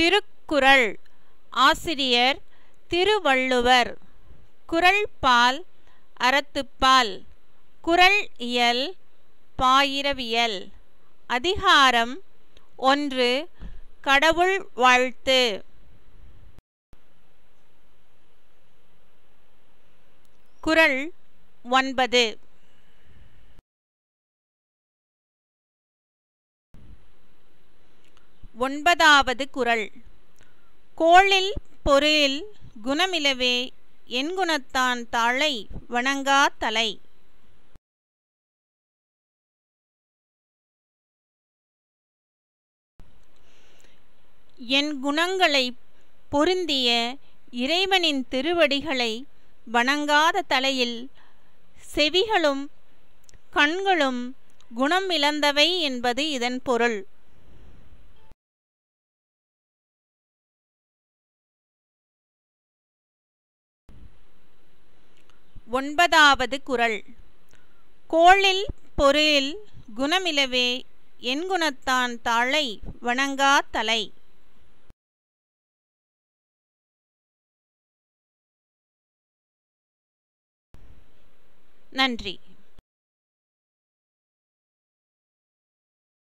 திருக்குறள். ஆசிரியர் திருவள்ளுவர். குறள் பால் அறத்துப்பால். குறள் இயல் பாயிரவியல். அதிகாரம் 1. கடவுள் வாழ்த்து. குறள் 9. ஒன்பதாவது குறள். கோளில் பொருளில் குணமிலவே எண்குணத்தான் தாளை வணங்கா தலை. என் குணங்களை பொருந்திய இறைவனின் திருவடிகளை வணங்காத தலையில் செவிகளும் கண்களும் குணம் இழந்தவை என்பது இதன் பொருள். ஒன்பதாவது குறள். கோளில் பொருளில் குணமிலவே எண்குணத்தான் தாளை வணங்கா தலை. நன்றி.